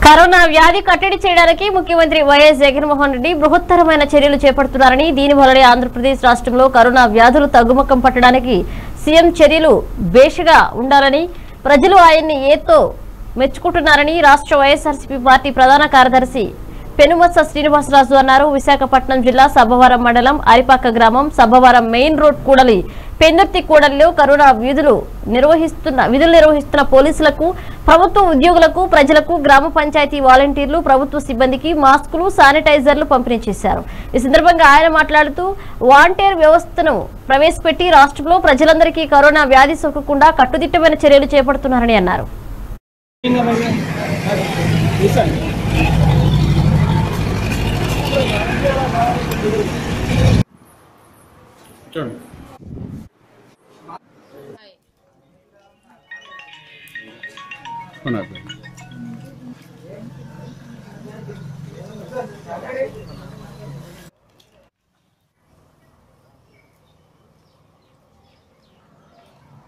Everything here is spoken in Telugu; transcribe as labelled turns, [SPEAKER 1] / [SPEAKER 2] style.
[SPEAKER 1] కరోనా వ్యాధి కట్టడి చేయడానికి ముఖ్యమంత్రి వైఎస్ జగన్మోహన్ రెడ్డి బృహత్తరమైన చర్యలు చేపడుతున్నారని దీని వల్లనే ఆంధ్రప్రదేశ్ రాష్ట్రంలో కరోనా వ్యాధులు తగ్గుముఖం పట్టడానికి సీఎం చర్యలు బేషగా ఉండాలని ప్రజలు ఆయన్ని ఏతో మెచ్చుకుంటున్నారని రాష్ట్ర వైఎస్ఆర్సీపీ పార్టీ ప్రధాన కార్యదర్శి పెనుమత్స శ్రీనివాసరాజు అన్నారు. విశాఖపట్నం జిల్లా సబ్బవరం మండలం అరిపాక గ్రామం సబ్బవరం మెయిన్ రోడ్ కూడలి పెందుర్తి కూడలిలో కరోనా విధులు నిర్వహిస్తున్న పోలీసులకు, ప్రభుత్వ ఉద్యోగులకు, ప్రజలకు, గ్రామ పంచాయతీ వాలంటీర్లు, ప్రభుత్వ సిబ్బందికి మాస్కులు, శానిటైజర్లు పంపిణీ చేశారు. ఈ సందర్భంగా ఆయన మాట్లాడుతూ వాలంటీర్ వ్యవస్థను ప్రవేశపెట్టి రాష్ట్రంలో ప్రజలందరికీ కరోనా వ్యాధి సోకకుండా కట్టుదిట్టమైన చర్యలు చేపడుతున్నారని అన్నారు.